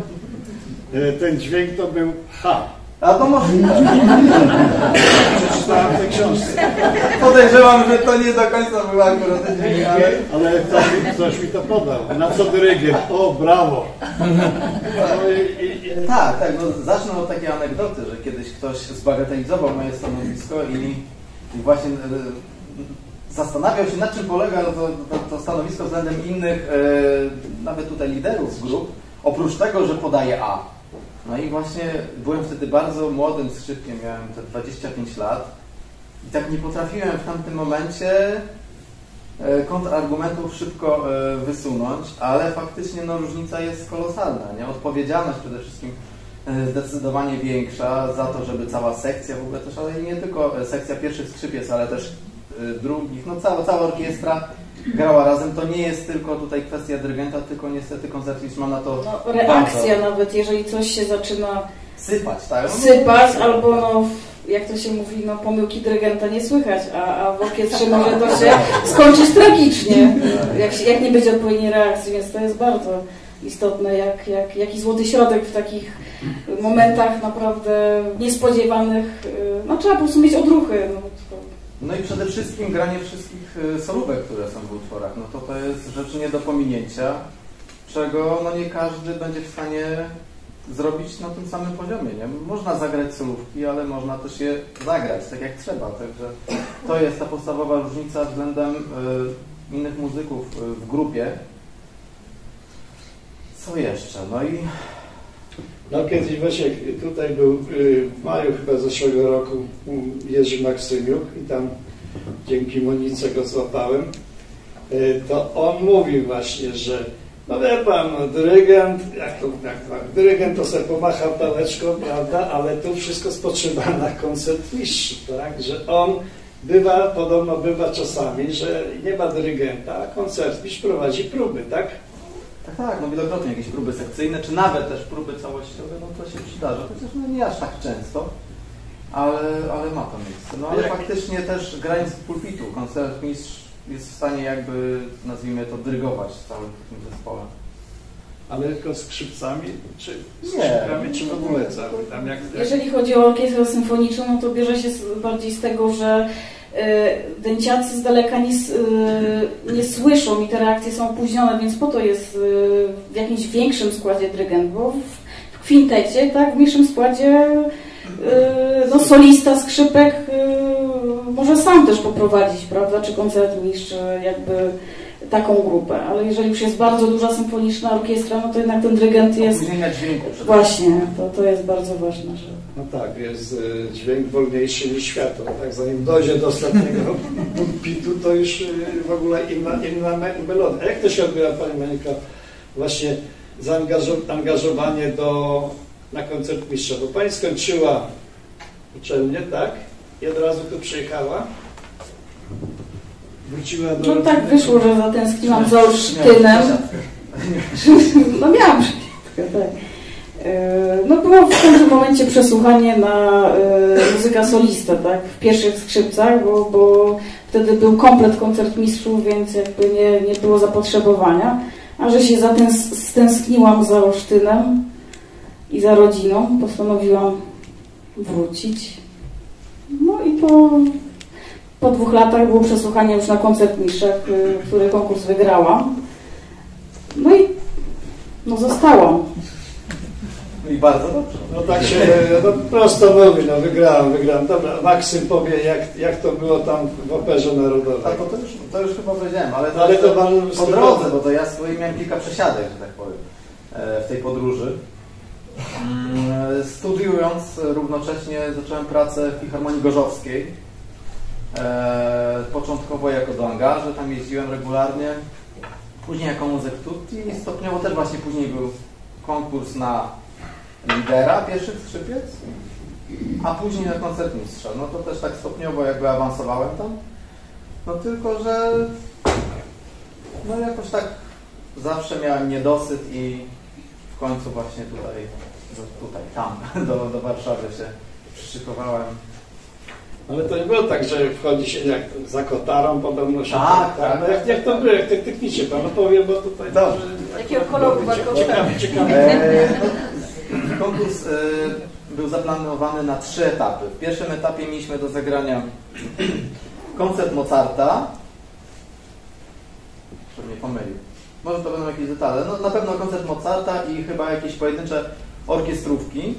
Ten dźwięk to był H. A to może przeczytałem tę książkę. Podejrzewam, że to nie do końca była akurat ten dźwięk, ale... Ale ktoś, ktoś mi to podał. Na co dyrygent? O, brawo! No i, i, i... Tak, tak, no zacznę od takiej anegdoty, że kiedyś ktoś zbagatelizował moje stanowisko i, i właśnie e, zastanawiał się, na czym polega to, to, to stanowisko względem innych, e, nawet tutaj liderów grup, oprócz tego, że podaje A. No i właśnie byłem wtedy bardzo młodym skrzypkiem, miałem te dwadzieścia pięć lat i tak nie potrafiłem w tamtym momencie kontrargumentów szybko wysunąć, ale faktycznie no, różnica jest kolosalna, nie? Odpowiedzialność przede wszystkim zdecydowanie większa za to, żeby cała sekcja w ogóle też, ale nie tylko sekcja pierwszych skrzypiec, ale też drugich, no cała, cała orkiestra grała razem, to nie jest tylko tutaj kwestia dyrygenta, tylko niestety koncertmistrz ma na to no, reakcja bardzo... nawet, jeżeli coś się zaczyna sypać, tak? sypać, albo no, jak to się mówi, no pomyłki dyrygenta nie słychać, a, a w orkiestrze może to się skończyć tragicznie, jak, się, jak nie będzie odpowiedniej reakcji, więc to jest bardzo istotne, jak, jak, jaki złoty środek w takich momentach naprawdę niespodziewanych, no trzeba po prostu mieć odruchy. No, No i przede wszystkim granie wszystkich solówek, które są w utworach, no to to jest rzecz nie do pominięcia, czego no nie każdy będzie w stanie zrobić na tym samym poziomie, nie? Można zagrać solówki, ale można też je zagrać tak jak trzeba, także to jest ta podstawowa różnica względem y, innych muzyków w grupie. Co jeszcze? No i... No kiedyś właśnie tutaj był w maju chyba zeszłego roku Jerzy Maksymiuk i tam dzięki Monice go złapałem, to on mówił właśnie, że no wie pan, no, dyrygent, jak to, jak to, dyrygent to sobie pomacha pałeczką, prawda, ale tu wszystko spoczywa na koncertmistrzu, tak, że on bywa, podobno bywa czasami, że nie ma dyrygenta, a koncertmistrz prowadzi próby, tak? Tak, tak, no wielokrotnie jakieś próby sekcyjne, czy nawet też próby całościowe, no to się przydarza, chociaż no nie aż tak często, ale, ale ma to miejsce. No ale jak... faktycznie też grając z pulpitu, koncertmistrz jest w stanie jakby, nazwijmy to, dyrygować całym tym zespołem. Ale tylko skrzypcami, czy skrzypkami, czy w ogóle cały tam jak... Jeżeli chodzi o orkiestrę symfoniczną, no to bierze się bardziej z tego, że dęciacy z daleka nie, nie słyszą i te reakcje są opóźnione, więc po to jest w jakimś większym składzie dyrygent, bo w kwintecie, tak, w mniejszym składzie no, solista, skrzypek może sam też poprowadzić, prawda, czy koncertmistrz, czy jakby taką grupę, ale jeżeli już jest bardzo duża symfoniczna orkiestra, no to jednak ten dyrygent jest... Opóźnienia dźwięku. Właśnie, to, to jest bardzo ważne, że... No tak, jest dźwięk wolniejszy niż światło, tak, zanim dojdzie do ostatniego pulpitu, to już w ogóle inna, inna melodia. Jak to się odbywa, Pani Moniko, właśnie zaangażowanie do, na koncertmistrza? Bo Pani skończyła uczelnię, tak? I od razu tu przyjechała? Wróciła do... No tak wyszło, że zatęskniłam za Olsztynem. No miałam przyjemność, tak. No było w pewnym momencie przesłuchanie na muzyka solistę, tak, w pierwszych skrzypcach, bo, bo wtedy był komplet koncertmistrzów, więc jakby nie, nie było zapotrzebowania, a że się zatęs stęskniłam za Olsztynem i za rodziną, postanowiłam wrócić. No i po, po dwóch latach było przesłuchanie już na koncertmistrzach, który konkurs wygrałam. No i no zostałam. I bardzo dobrze. No tak się no, prosto mówi, no wygrałem, wygrałem. Dobra, Maksym powie, jak, jak to było tam w Operze Narodowej. A to, to, już, to już chyba powiedziałem, ale to, ale to bardzo po drodze, bo to ja swoje miałem kilka przesiadek, że tak powiem, w tej podróży. Studiując równocześnie zacząłem pracę w Filharmonii Gorzowskiej. Początkowo jako do Angarzy, tam jeździłem regularnie. Później jako muzyk tutti i stopniowo też właśnie później był konkurs na lidera pierwszych skrzypiec, a później na koncertmistrza. No to też tak stopniowo jakby awansowałem tam. No tylko, że no jakoś tak zawsze miałem niedosyt i w końcu właśnie tutaj, tutaj tam, do, do Warszawy się przyszykowałem. Ale to nie było tak, że wchodzi się jak za kotarą, podobno się... Tak, tak. No jak, jak to było, jak technicznie Panu powiem, bo tutaj... Dobrze. Jakiego koloru ciekawe, ciekawe. E, no, konkurs e, był zaplanowany na trzy etapy. W pierwszym etapie mieliśmy do zagrania koncert Mozarta. Żeby mnie pomylił. Może to będą jakieś detale. No, na pewno koncert Mozarta i chyba jakieś pojedyncze orkiestrówki.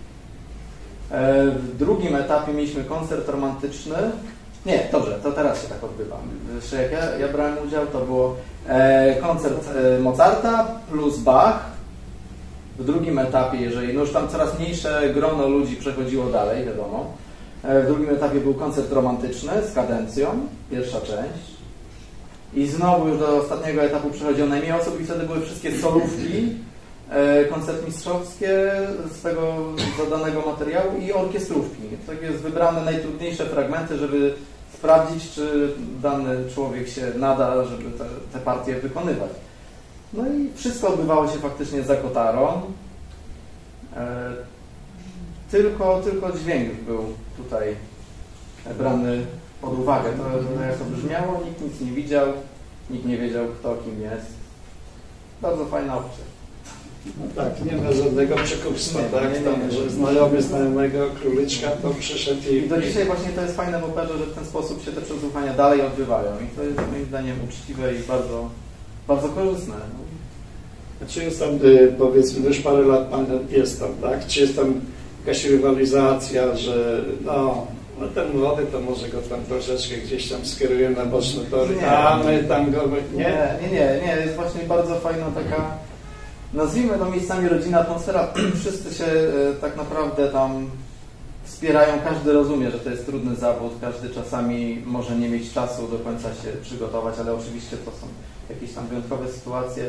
W drugim etapie mieliśmy koncert romantyczny. Nie, dobrze, to teraz się tak odbywa. Jeszcze jak ja, ja brałem udział, to było e, koncert e, Mozarta plus Bach. W drugim etapie, jeżeli no już tam coraz mniejsze grono ludzi przechodziło dalej, wiadomo. E, w drugim etapie był koncert romantyczny z kadencją, pierwsza część. I znowu już do ostatniego etapu przechodziło najmniej osób i wtedy były wszystkie solówki koncertmistrzowskie z tego zadanego materiału i orkiestrówki. Tak jest wybrane najtrudniejsze fragmenty, żeby sprawdzić, czy dany człowiek się nada, żeby te, te partie wykonywać. No i wszystko odbywało się faktycznie za kotarą. E, tylko, tylko dźwięk był tutaj brany pod uwagę. To, to jak to brzmiało, nikt nic nie widział, nikt nie wiedział, kto kim jest. Bardzo fajna opcja. No tak, nie ma żadnego przekupstwa, nie, tak? Nie, nie, Tam, nie, że nie. znajomy znajomego króliczka to przyszedł i... I do dzisiaj właśnie to jest fajne w operze, że w ten sposób się te przesłuchania dalej odbywają i to jest moim zdaniem uczciwe i bardzo, bardzo korzystne. Czy jest tam, powiedzmy, już parę lat Pan jest tam, tak? Czy jest tam jakaś rywalizacja, że no, no ten młody to może go tam troszeczkę gdzieś tam skieruje na boczne tory, Nie. a my tam go... Nie? Nie, nie, nie, nie, jest właśnie bardzo fajna taka, nazwijmy to miejscami rodzina, atmosfera. Wszyscy się e, tak naprawdę tam wspierają, każdy rozumie, że to jest trudny zawód, każdy czasami może nie mieć czasu do końca się przygotować, ale oczywiście to są jakieś tam wyjątkowe sytuacje.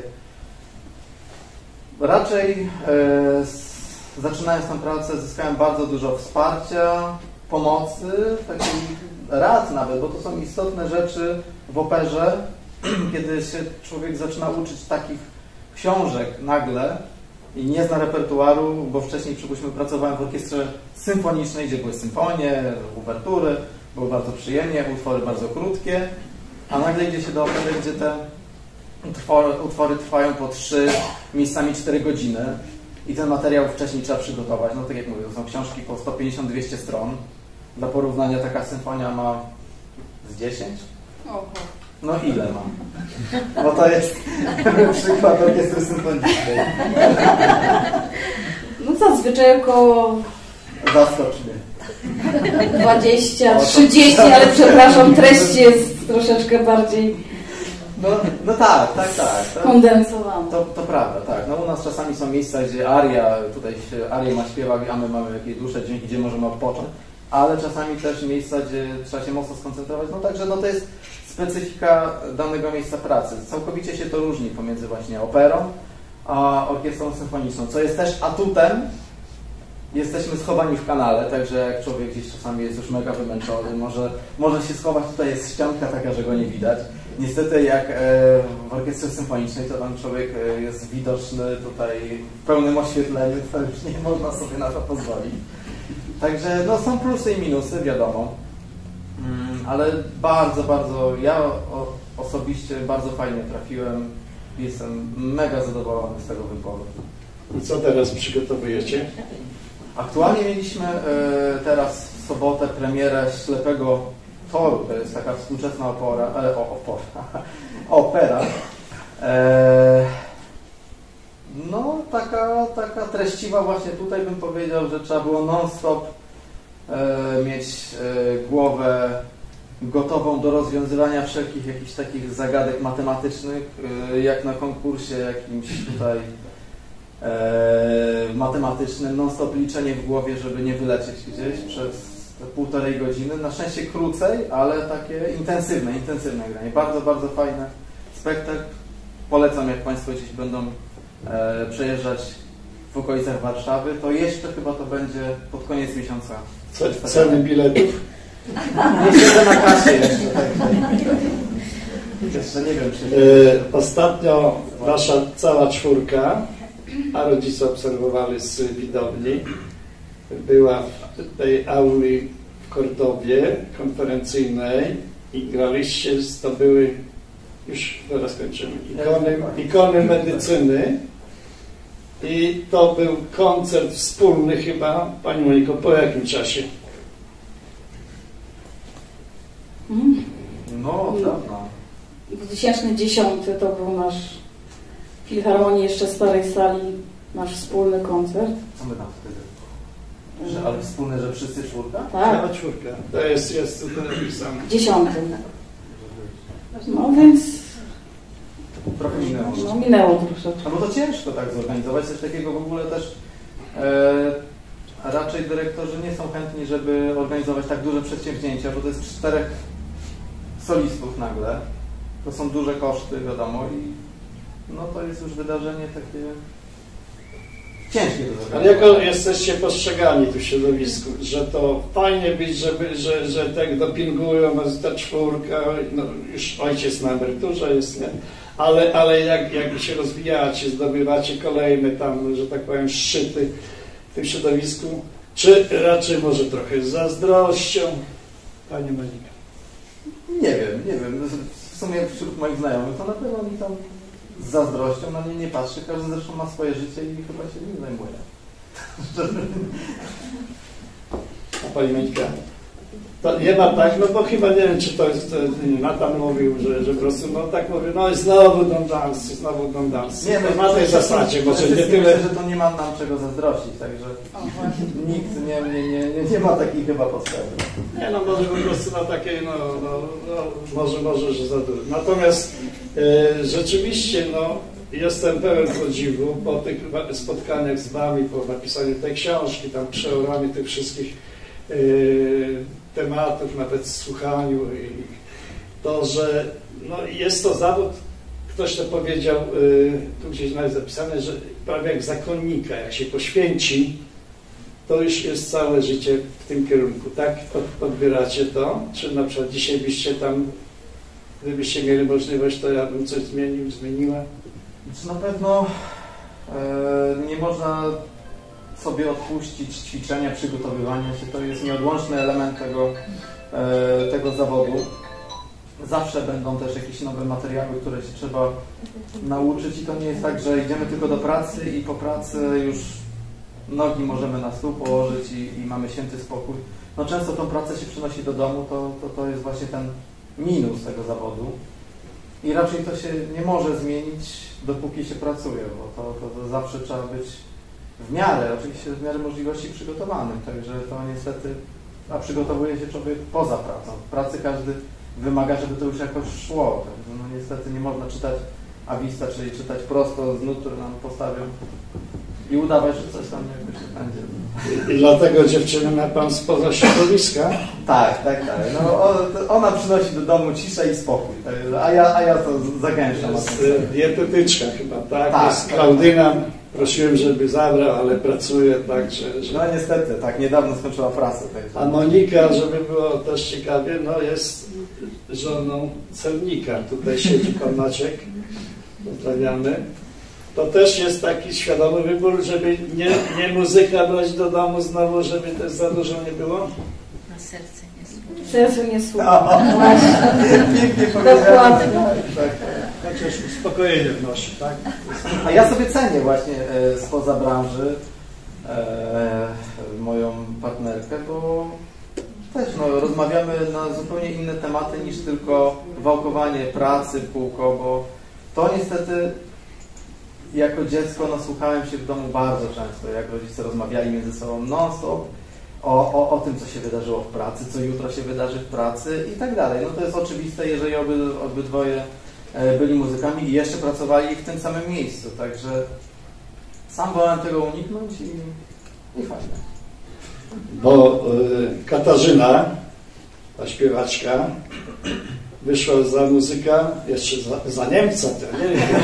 Raczej e, z, zaczynając tę pracę zyskałem bardzo dużo wsparcia, pomocy, takich rad nawet, bo to są istotne rzeczy w operze, kiedy się człowiek zaczyna uczyć takich książek nagle i nie zna repertuaru, bo wcześniej, przypuśćmy, pracowałem w orkiestrze symfonicznej, gdzie były symfonie, uwertury, było bardzo przyjemnie, utwory bardzo krótkie, a nagle idzie się do opery, gdzie te utwory, utwory trwają po trzy, miejscami cztery godziny i ten materiał wcześniej trzeba przygotować. No tak jak mówię, to są książki po sto pięćdziesiąt do dwustu stron. Dla porównania taka symfonia ma z dziesięć. Oho. No ile mam? Bo to jest przykład orkiestry symfonicznej. No zazwyczaj około Zaskocz mnie. dwadzieścia, trzydzieści, ale przepraszam, treść jest troszeczkę bardziej No, no tak, tak, tak. To, kondensowana. to, to prawda, tak. No u nas czasami są miejsca, gdzie aria, tutaj się aria ma śpiewak, a my mamy jakieś dłuższe dźwięki, gdzie możemy odpocząć, ale czasami też miejsca, gdzie trzeba się mocno skoncentrować. No także no to jest specyfika danego miejsca pracy. Całkowicie się to różni pomiędzy właśnie operą a orkiestrą symfoniczną, co jest też atutem. Jesteśmy schowani w kanale, także jak człowiek gdzieś czasami jest już mega wymęczony, może, może się schować, tutaj jest ścianka taka, że go nie widać. Niestety jak e, w orkiestrze symfonicznej, to tam człowiek e, jest widoczny tutaj w pełnym oświetleniu, to już nie można sobie na to pozwolić. Także no, są plusy i minusy, wiadomo, mm, ale bardzo, bardzo, ja o, osobiście bardzo fajnie trafiłem, jestem mega zadowolony z tego wyboru. I co teraz przygotowujecie? Aktualnie mieliśmy e, teraz w sobotę premierę Ślepego Toru, to jest taka współczesna opera, e, o, opora, opera. E, no taka, taka treściwa właśnie tutaj bym powiedział, że trzeba było non-stop e, mieć e, głowę gotową do rozwiązywania wszelkich jakichś takich zagadek matematycznych, e, jak na konkursie jakimś tutaj E, matematycznym, non-stop liczenie w głowie, żeby nie wylecieć gdzieś przez te półtorej godziny. Na szczęście krócej, ale takie intensywne, intensywne granie. Bardzo, bardzo fajny spektakl. Polecam, jak Państwo gdzieś będą e, przejeżdżać w okolicach Warszawy, to jeszcze chyba to będzie pod koniec miesiąca. Ce, ceny biletów? Nie siedzę na kasie jeszcze. Tak, jeszcze nie wiem, czy... E, ostatnio nasza cała czwórka, a rodzice obserwowali z widowni, była w tej auli w Kordowie konferencyjnej i graliście, to były, już teraz kończymy, ikony, ikony medycyny i to był koncert wspólny chyba, Pani Moniko, po jakim czasie? No, dawno. dwa tysiące dziesiąty to był nasz w Filharmonii jeszcze starej sali, nasz wspólny koncert. Co my tam wtedy? Że, ale wspólne, że wszyscy czwórka? Tak. Cała czwórka. To jest, jest tutaj napisane. Dziesiąty. No więc Trochę minęło. no, minęło troszeczkę. No bo to ciężko tak zorganizować, coś takiego w ogóle też e, raczej dyrektorzy nie są chętni, żeby organizować tak duże przedsięwzięcia, bo to jest czterech solistów nagle, to są duże koszty, wiadomo, i no to jest już wydarzenie takie ciężkie do zorganizowania. Ale jako jesteście postrzegani tu w środowisku, że to fajnie być, żeby, że, że tak dopingują was ta czwórka, no już ojciec na emeryturze jest, nie? Ale, ale jak, jak się rozwijacie, zdobywacie kolejne tam, że tak powiem, szczyty w tym środowisku, czy raczej może trochę z zazdrością? Pani Monika. Nie wiem, nie wiem. W sumie wśród moich znajomych to na pewno oni tam z zazdrością na mnie nie patrzy. Każdy zresztą ma swoje życie i chyba się nim zajmuje. A Pani Monika? To nie ma tak, no bo chyba nie wiem, czy to jest, Natan mówił, że, że po prostu, no tak mówię, no i znowu don dance, znowu don dance. Nie, no, na tej zasadzie, bo że nie tyle... Myślę, że to nie ma nam czego zazdrościć, także nikt nie, nie, nie, nie, nie ma takiej chyba potrzeby. Nie, no może po prostu na takiej, no, no, no może, może, że za dużo. Natomiast e, rzeczywiście, no, jestem pełen podziwu po tych spotkaniach z Wami, po napisaniu tej książki, tam przeoraniu tych wszystkich e, tematów, nawet słuchaniu i to, że no, jest to zawód, ktoś to powiedział, y, tu gdzieś nawet zapisane, że prawie jak zakonnika, jak się poświęci, to już jest całe życie w tym kierunku. Tak odbieracie to? Czy na przykład dzisiaj byście tam, gdybyście mieli możliwość, to ja bym coś zmienił, zmieniła? Na pewno e, nie można sobie odpuścić ćwiczenia, przygotowywania się. To jest nieodłączny element tego, e, tego zawodu. Zawsze będą też jakieś nowe materiały, które się trzeba nauczyć i to nie jest tak, że idziemy tylko do pracy i po pracy już nogi możemy na stół położyć i, i mamy święty spokój. No często tą pracę się przynosi do domu, to, to, to jest właśnie ten minus tego zawodu i raczej to się nie może zmienić, dopóki się pracuje, bo to, to, to zawsze trzeba być w miarę, oczywiście w miarę możliwości przygotowanym, także to niestety, a przygotowuje się człowiek poza pracą. W pracy każdy wymaga, żeby to już jakoś szło, także no niestety nie można czytać awista, czyli czytać prosto z nut, które nam postawią i udawać, że coś tam jakoś będzie. I dlatego dziewczyny ma pan spoza środowiska? Tak, tak, tak. No, o, ona przynosi do domu ciszę i spokój, tak, a, ja, a ja to zagęszczam. Jest dietetyczka chyba, tak? Tak, Jest tak. Klaudyna. Prosiłem, żeby zabrał, ale pracuje tak, że... że... No niestety, tak, niedawno skończyła pracę. Także. A Monika, żeby było też ciekawie, no jest żoną celnika. Tutaj siedzi pan Maciek. Pozdrawiamy. To też jest taki świadomy wybór, żeby nie, nie muzyka brać do domu znowu, żeby też za dużo nie było? Na serce nie słucha. Serce nie słucha. Właśnie. Pięknie Dokładnie. tak. Chociaż uspokojenie wnosi, tak? A ja sobie cenię właśnie e, spoza branży e, moją partnerkę, bo też no, rozmawiamy na zupełnie inne tematy niż tylko wałkowanie pracy w kółko, bo to niestety jako dziecko nasłuchałem się w domu bardzo często, jak rodzice rozmawiali między sobą non-stop o, o, o tym, co się wydarzyło w pracy, co jutro się wydarzy w pracy i tak dalej. No to jest oczywiste, jeżeli oby, obydwoje byli muzykami i jeszcze pracowali w tym samym miejscu, także sam wolałem tego uniknąć i, i fajnie. Bo y, Katarzyna, ta śpiewaczka, wyszła za muzyka, jeszcze za, za Niemca, to nie wiem.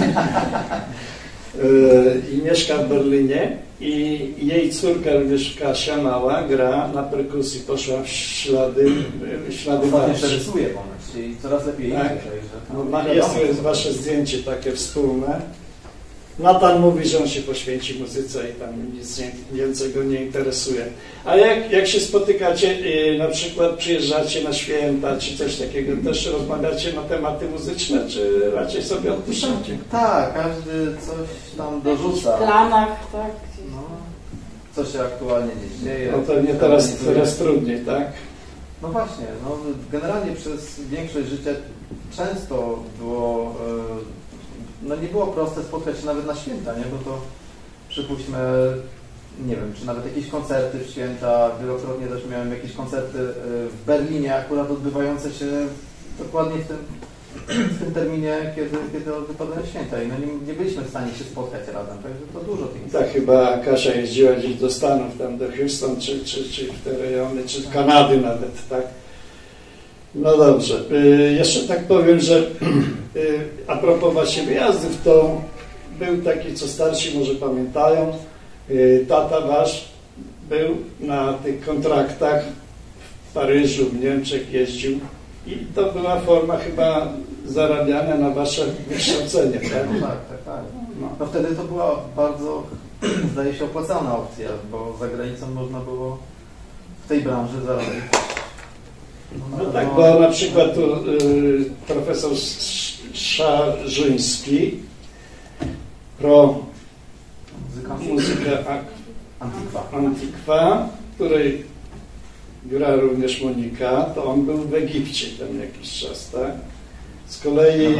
y, I mieszka w Berlinie i jej córka, również Kasia mała, gra na perkusji, poszła w ślady, w ślady Właśnie marszy. się rysuje ponoć i coraz lepiej Tak. idzie. Także No, tam ma- wiadomo. jest, jest wasze zdjęcie takie wspólne. Natan mówi, że on się poświęci muzyce i tam nic nie, więcej go nie interesuje. A jak, jak się spotykacie, yy, na przykład przyjeżdżacie na święta, czy coś takiego, też rozmawiacie na tematy muzyczne, czy raczej sobie odpuszczacie? Tak, każdy coś tam W dorzuca. planach, tak. No, co się aktualnie nie dzieje. No pewnie co teraz, organizuje. teraz trudniej, tak? No właśnie, no, generalnie przez większość życia często było, e, no nie było proste spotkać się nawet na święta, nie? Bo to przypuśćmy, nie wiem, czy nawet jakieś koncerty w święta, wielokrotnie też miałem jakieś koncerty e, w Berlinie akurat odbywające się dokładnie w tym, w tym terminie, kiedy, kiedy wypadały święta i no nie, nie byliśmy w stanie się spotkać razem, także to dużo tych. Tak, chyba Kasia jeździła gdzieś do Stanów, tam do Houston, czy, czy, czy w te rejony, czy z Kanady nawet, tak? No dobrze. Y, jeszcze tak powiem, że y, a propos właśnie wyjazdów, to był taki, co starsi może pamiętają, y, tata wasz był na tych kontraktach w Paryżu, w Niemczech jeździł i to była forma chyba zarabiania na wasze wykształcenie, tak? No tak, tak, tak. No. No wtedy to była bardzo, zdaje się, opłacalna opcja, bo za granicą można było w tej branży zarobić. No tak, bo na przykład tu y, profesor Szarzyński, pro Muzyka, muzyka Antikwa. Antikwa, której gra również Monika, to on był w Egipcie tam jakiś czas, tak? Z kolei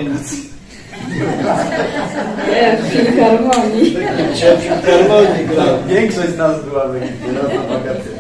Nie, w filharmonii. w Egipcie w Filharmonii grał. Większość z nas była w Egipcie, no to wakacje.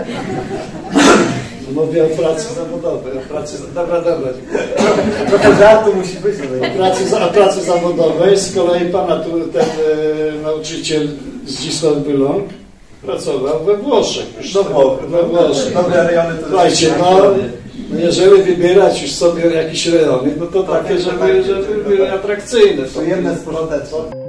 Mówię o pracy zawodowej, o pracy... Dobra, dobra. Trochę żartu musi być. O pracy, o pracy zawodowej, z kolei pana tu ten e, nauczyciel Zdzisław Byląg pracował we Włoszech. Już Do Włoch, we Włoszech. Dobre rejony to Słuchajcie, no, no jeżeli wybierać już sobie jakieś rejony, no to takie, żeby, żeby były atrakcyjne. Przyjemne, spożyteczne.